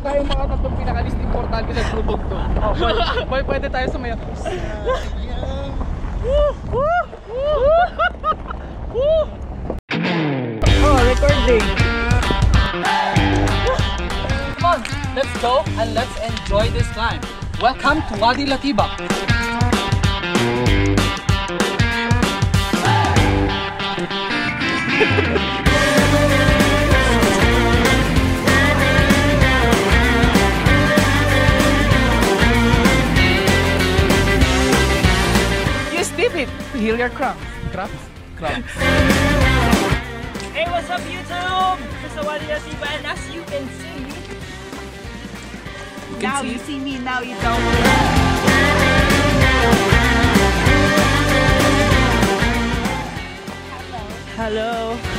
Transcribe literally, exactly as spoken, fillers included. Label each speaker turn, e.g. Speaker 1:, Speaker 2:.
Speaker 1: tayo mga tatlong pinaka-least importante sa grubog to. Oh, pwede, pwede tayo sumaya. Oh, recording. Come on, let's go and let's enjoy this climb. Welcome to Wadi Latiba. You steep it to heal your cramps. Cramps? Cramps.
Speaker 2: Hey, what's up YouTube? It's Wadi Latiba, and as you can see,
Speaker 1: you can
Speaker 2: now
Speaker 1: see
Speaker 2: you
Speaker 1: it?
Speaker 2: see me, now you don't. Hello. Hello.